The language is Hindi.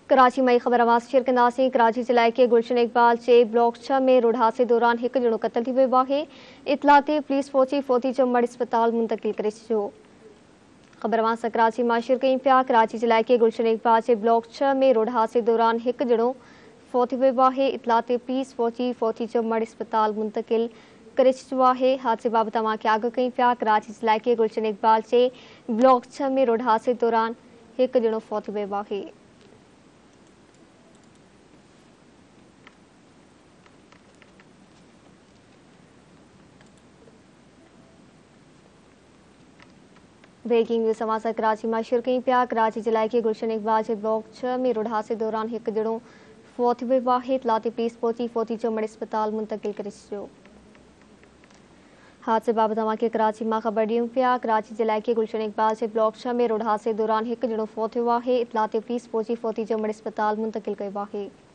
कराची मई ख़बर आवाज़ शेयर कंदासीं। कराची जिले के गुलशन इकबाल जे ब्लॉक 6 में रोड हादसे दौरान एक ॼणो क़त्ल थी वियो आहे। इतला ते पुलिस पहुची फोती जो मर्द अस्पताल मुंतकिल करे छॾियो। ख़बर आवाज़ कराची मां शेयर कयूं पिया। कराची जिले के गुलशन इकबाल जे ब्लॉक 6 में रोड हादसे दौरान एक ॼणो फौत थी वियो आहे। इतला ते पुलिस पहुची फोती जो मर्द अस्पताल मुंतकिल करे छॾियो आहे। हादसे बाबति तव्हांखे आगाह कयूं पिया। कराची जिले के गुलशन इकबाल जे ब्लॉक 6 में रोड हादसे दौरान एक ॼणो फौत थी वियो आहे। ब्रेकिंग न्यूज़ समाचार कराची में शेयर कयूं पिया। कराची जिले के गुलशन इकबाल के ब्लॉक 6 में रोड हादसे दौरान एक ॼणो फौत थी वियो आहे। इतला ते पुलिस पहुची फोती जो मर्द अस्पताल मुंतकिल करे छॾियो। हादसे बाबति तव्हांखे कराची में ख़बर ॾियूं पिया। कराची जिले के गुलशन इकबाल के ब्लॉक 6 में रोड हादसे दौरान एक ॼणो फौत थियो आहे। इतला ते पुलिस पहुची फोती जो मर्द अस्पताल मुंतकिल कयो आहे।